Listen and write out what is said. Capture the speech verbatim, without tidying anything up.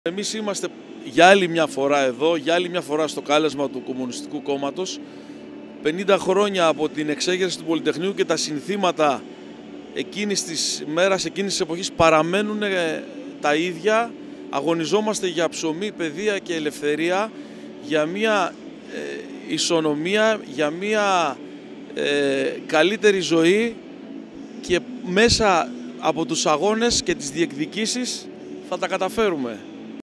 Εμείς είμαστε για άλλη μια φορά εδώ, για άλλη μια φορά στο κάλεσμα του Κομμουνιστικού Κόμματος. πενήντα χρόνια από την εξέγερση του Πολυτεχνείου και τα συνθήματα εκείνης της μέρας, εκείνης της εποχής παραμένουν τα ίδια. Αγωνιζόμαστε για ψωμί, παιδεία και ελευθερία, για μια ε, ισονομία, για μια ε, καλύτερη ζωή, και μέσα από τους αγώνες και τις διεκδικήσεις θα τα καταφέρουμε.